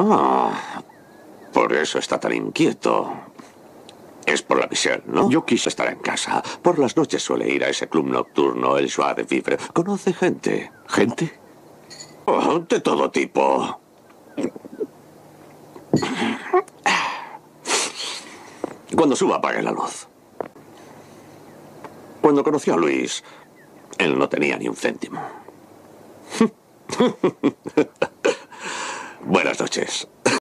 Ah, por eso está tan inquieto. Es por la visión, ¿no? Yo quise estar en casa. Por las noches suele ir a ese club nocturno, el Joie de Vivre. Conoce gente. ¿Gente? Oh, de todo tipo. Cuando suba, apague la luz. Cuando conoció a Luis, él no tenía ni un céntimo. Buenas noches.